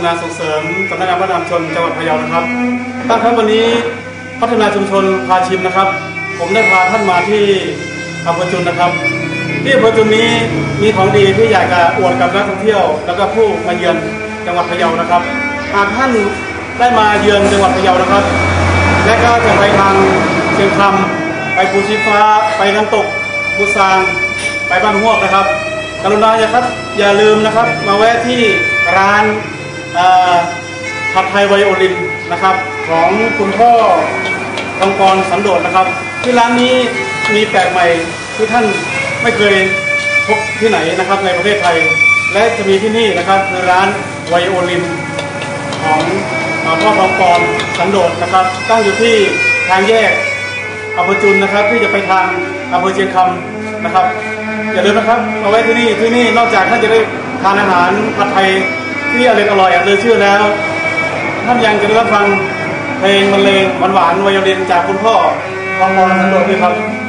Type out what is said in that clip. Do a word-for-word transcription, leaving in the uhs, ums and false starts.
ำงานส่งเสริมสำนักงานวัฒนธรรมชนจังหวัดพะเยานะครับตั้งครับวันนี้พัฒนาชุมชนพาชิมนะครับผมได้พาท่านมาที่อำเภอจุนนะครับที่อำเภอจุนนี้มีของดีที่อยากจะอวดกับนักท่องเที่ยวแล้วก็ผู้มาเยือนจังหวัดพะเยานะครับหากท่านได้มาเยือนจังหวัดพะเยานะครับและก็จะไปทางเชียงคำไปภูชีฟ้าไปน้ำตกบุษางไปบ้านห้วกนะครับกรุณาอย่าครับอย่าลืมนะครับมาแวะที่ร้านผัดไทยไวโอลินนะครับของคุณพ่อทองกรสันโดษนะครับที่ร้านนี้มีแปลกใหม่ที่ท่านไม่เคยพบที่ไหนนะครับในประเทศไทยและจะมีที่นี่นะครับคือร้านไวโอลินของพ่อทองกรสันโดษนะครับตั้งอยู่ที่ทางแยกอำเภอจุนนะครับที่จะไปทางอำเภอเชียงคำนะครับอย่าลืมนะครับมาไว้ที่นี่ที่นี่นอกจากท่านจะได้ทานอาหารผัดไทยที่อร่อยอร่อยอย่างเลยชื่อแล้วท่านยังจะได้รับฟังเพลงบรรเลงหวานๆไวโอลินจากคุณพ่อทองกรสันโดษด้วยครับ